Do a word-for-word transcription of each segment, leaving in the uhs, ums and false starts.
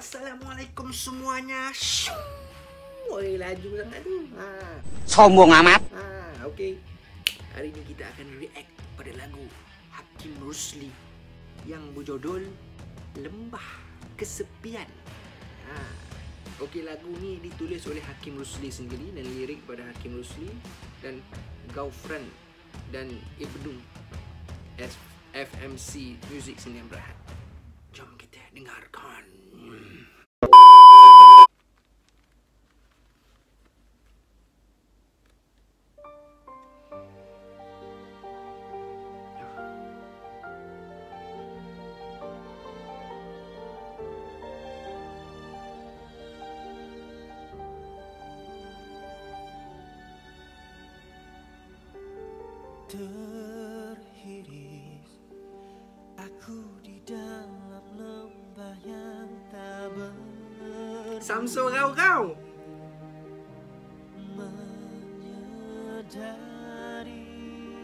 Assalamualaikum semuanya. Woi, laju sangat tu. Ha. Sombong amat. Ha, okey. Hari ini kita akan react pada lagu Hakim Rusli yang berjudul Lembah Kesepian. Ha. Okey, lagu ni ditulis oleh Hakim Rusli sendiri dan lirik pada Hakim Rusli dan Gaufran dan Ibnu F M C Music Sdn Bhd. Jom kita dengarkan. Terhiris aku di dalam lembah yang tak ber Samsul kau-kau menyedari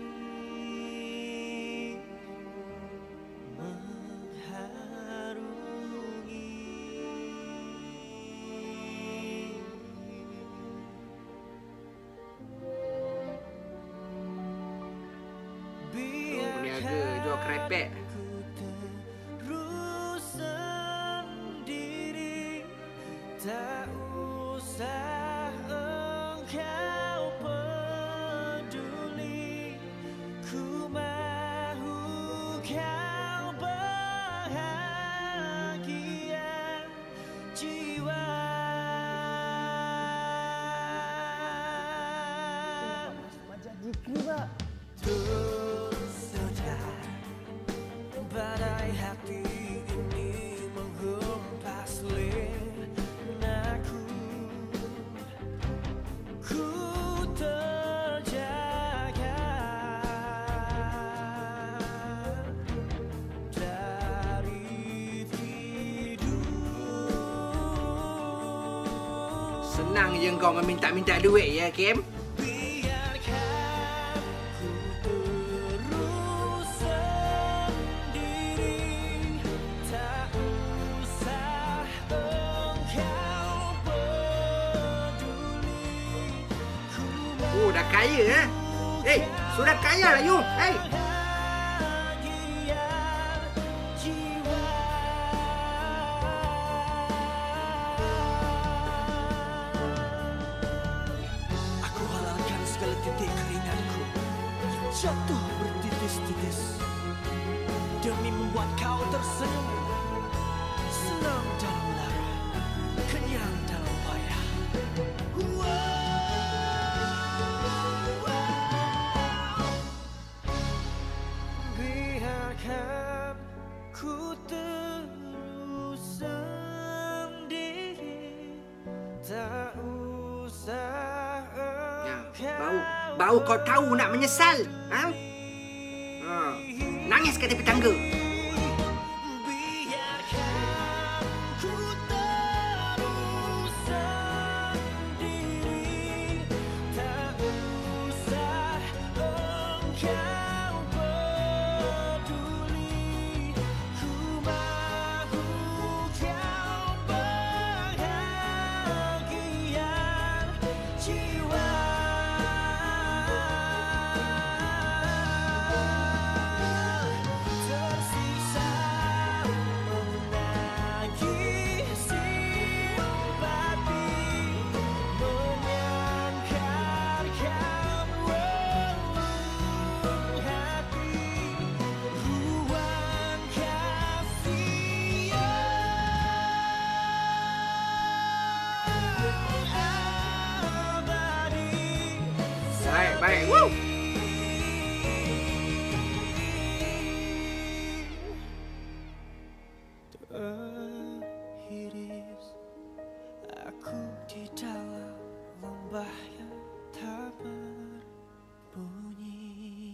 mengharungi peniaga jual krepek. Tak usah engkau peduli, ku mahu kau bahagia jiwa. Terus sedar badai hati ini menghempas lenaku. Ku terjaga dari tidur. Senang je kau meminta-minta duit ya, Kim? Oh, dah kaya eh? Eh, sudah kaya lah you. Hey. Aku halalkan segala titik keringatku yang jatuh bertitis-titis demi membuat kau tersenyum. Senang dalam lara, kenyang dalam payah. Biarkan ku terus sendiri, tak usah Ya, bau, bau kau tahu nak menyesal. Ha? Ha. Nangis kat tepi tangga. Baik, baik. Woo! Terhiris aku di dalam lembah yang tak berbunyi.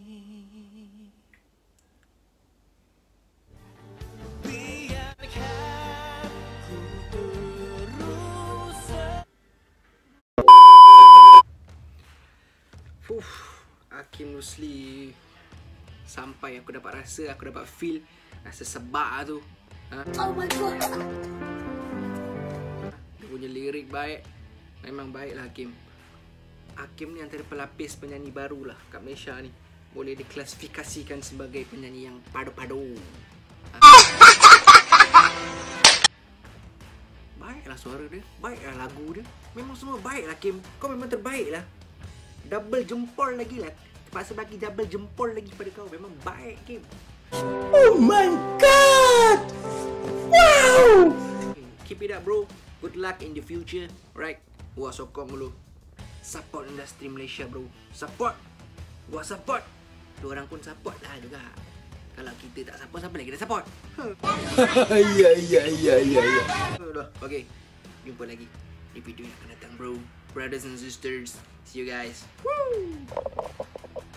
Biarkan ku terus. Fuh, Hakim Rusli sampai aku dapat rasa, aku dapat feel rasa sebab tu. Ha? Oh my god. Baik. Memang baiklah Hakim. Hakim ni antara pelapis penyanyi baru lah kat Malaysia ni. Boleh diklasifikasikan sebagai penyanyi yang padu-padu. Baiklah suara dia, baiklah lagu dia. Memang semua baiklah Hakim. Kau memang terbaik lah. Double jempol lagi lah. Terpaksa bagi double jempol lagi pada kau. Memang baik Hakim. Oh my god! Wow! Keep it up bro. Good luck in the future. Right? Gua sokong dulu. Support industri Malaysia bro. Support. Gua support. Dua orang pun support lah juga. Kalau kita tak support, siapa lagi nak support? Ya ya ya ya ya. Dah, okay. Jumpa lagi di video yang akan datang bro. Brothers and sisters. See you guys. Woo!